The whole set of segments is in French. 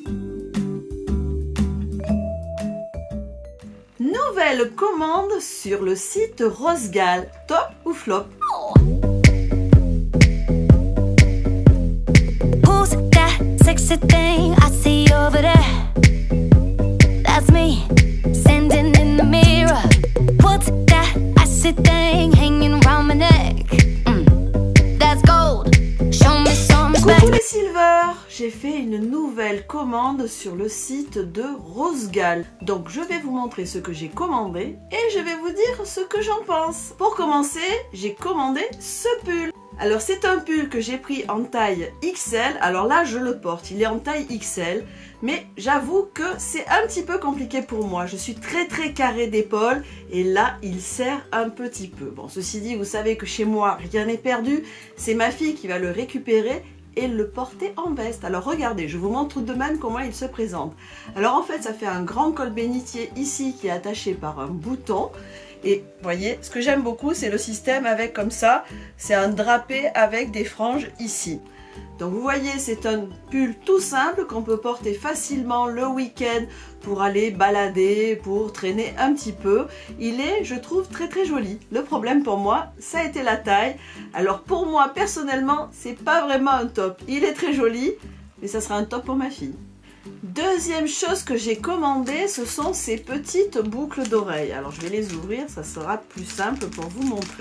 Nouvelle commande sur le site Rosegal. Top ou flop? Who's that sexy thing I see over there? That's me, standing in the mirror. What's that icy thing hanging around my neck? That's gold. Show me some respect. Coucou les Silver, j'ai fait une nouvelle commande sur le site de Rosegal. Donc je vais vous montrer ce que j'ai commandé et je vais vous dire ce que j'en pense. Pour commencer, j'ai commandé ce pull. Alors c'est un pull que j'ai pris en taille XL. Alors là je le porte, il est en taille XL. Mais j'avoue que c'est un petit peu compliqué pour moi. Je suis très carré d'épaule et là il serre un petit peu. Bon, ceci dit, vous savez que chez moi rien n'est perdu. C'est ma fille qui va le récupérer et le porter en veste. Alors regardez, je vous montre de même comment il se présente. Alors en fait ça fait un grand col bénitier ici qui est attaché par un bouton. Et vous voyez, ce que j'aime beaucoup c'est le système avec comme ça, c'est un drapé avec des franges ici. Donc vous voyez, c'est un pull tout simple qu'on peut porter facilement le week-end pour aller balader, pour traîner un petit peu. Il est, je trouve, très joli. Le problème pour moi, ça a été la taille. Alors pour moi, personnellement, c'est pas vraiment un top. Il est très joli, mais ça sera un top pour ma fille. Deuxième chose que j'ai commandé, ce sont ces petites boucles d'oreilles. Alors je vais les ouvrir, ça sera plus simple pour vous montrer.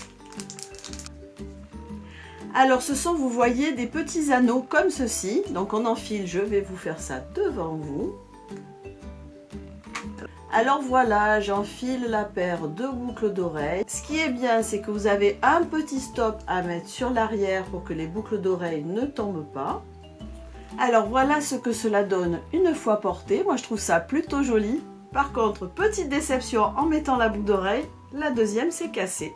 Alors ce sont, vous voyez, des petits anneaux comme ceci. Donc on enfile, je vais vous faire ça devant vous. Alors voilà, j'enfile la paire de boucles d'oreilles. Ce qui est bien, c'est que vous avez un petit stop à mettre sur l'arrière pour que les boucles d'oreilles ne tombent pas. Alors voilà ce que cela donne une fois porté. Moi je trouve ça plutôt joli. Par contre, petite déception en mettant la boucle d'oreille, la deuxième s'est cassée.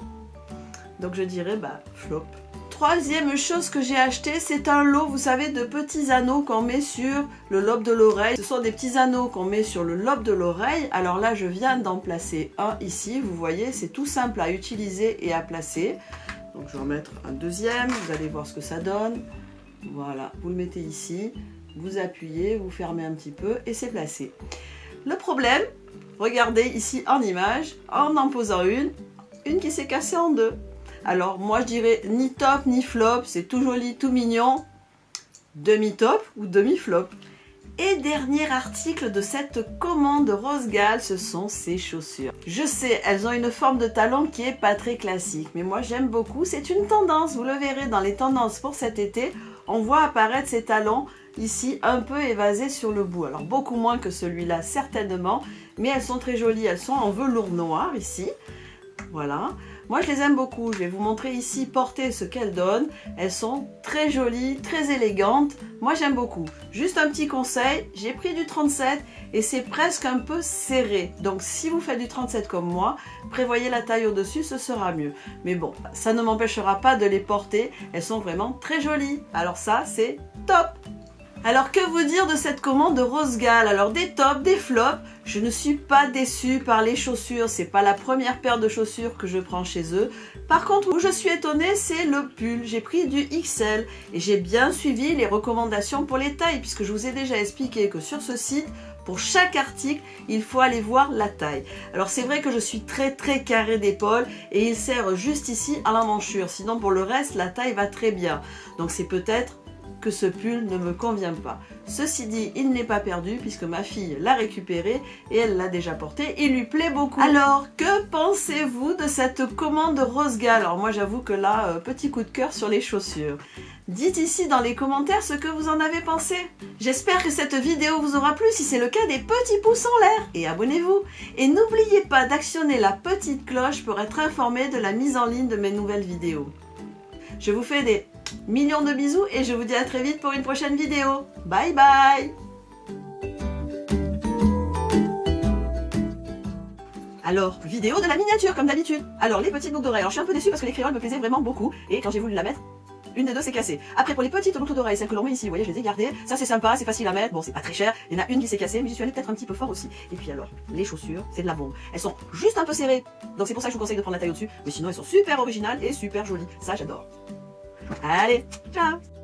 Donc je dirais flop. Troisième chose que j'ai acheté, c'est un lot, vous savez, de petits anneaux qu'on met sur le lobe de l'oreille. Ce sont des petits anneaux qu'on met sur le lobe de l'oreille. Alors là, je viens d'en placer un ici. Vous voyez, c'est tout simple à utiliser et à placer. Donc je vais en mettre un deuxième. Vous allez voir ce que ça donne. Voilà, vous le mettez ici. Vous appuyez, vous fermez un petit peu et c'est placé. Le problème, regardez ici en image, en posant une qui s'est cassée en deux. Alors moi je dirais ni top ni flop, c'est tout joli, tout mignon, demi-top ou demi-flop. Et dernier article de cette commande Rosegal, ce sont ces chaussures. Je sais, elles ont une forme de talon qui est pas très classique, mais moi j'aime beaucoup, c'est une tendance, vous le verrez dans les tendances pour cet été, on voit apparaître ces talons ici un peu évasés sur le bout. Alors beaucoup moins que celui-là certainement, mais elles sont très jolies, elles sont en velours noir ici, voilà. Moi je les aime beaucoup, je vais vous montrer ici porter ce qu'elles donnent. Elles sont très jolies, très élégantes, moi j'aime beaucoup. Juste un petit conseil, j'ai pris du 37 et c'est presque un peu serré. Donc si vous faites du 37 comme moi, prévoyez la taille au-dessus, ce sera mieux. Mais bon, ça ne m'empêchera pas de les porter, elles sont vraiment très jolies. Alors ça c'est top! Alors que vous dire de cette commande de Rosegal? Alors des tops, des flops, je ne suis pas déçue par les chaussures, c'est pas la première paire de chaussures que je prends chez eux. Par contre, où je suis étonnée, c'est le pull. J'ai pris du XL et j'ai bien suivi les recommandations pour les tailles, puisque je vous ai déjà expliqué que sur ce site, pour chaque article, il faut aller voir la taille. Alors c'est vrai que je suis très carré d'épaule et il sert juste ici à l'emmanchure. Sinon pour le reste, la taille va très bien. Donc c'est peut-être que ce pull ne me convient pas. Ceci dit, il n'est pas perdu puisque ma fille l'a récupéré et elle l'a déjà porté. Il lui plaît beaucoup. Alors, que pensez-vous de cette commande Rosegal? Alors moi j'avoue que là, petit coup de cœur sur les chaussures. Dites ici dans les commentaires ce que vous en avez pensé. J'espère que cette vidéo vous aura plu. Si c'est le cas, des petits pouces en l'air et abonnez-vous. Et n'oubliez pas d'actionner la petite cloche pour être informé de la mise en ligne de mes nouvelles vidéos. Je vous fais des millions de bisous et je vous dis à très vite pour une prochaine vidéo. Bye bye! Alors, vidéo de la miniature comme d'habitude. Alors, les petites boucles d'oreilles. Alors, je suis un peu déçue parce que les créoles me plaisaient vraiment beaucoup. Et quand j'ai voulu la mettre, une des deux s'est cassée. Après, pour les petites boucles d'oreilles, celles que l'on met ici, vous voyez, je les ai gardées. Ça, c'est sympa, c'est facile à mettre. Bon, c'est pas très cher. Il y en a une qui s'est cassée, mais j'y suis allée peut-être un petit peu fort aussi. Et puis alors, les chaussures, c'est de la bombe. Elles sont juste un peu serrées. Donc, c'est pour ça que je vous conseille de prendre la taille au-dessus. Mais sinon, elles sont super originales et super jolies. Ça, j'adore. Allez, ciao!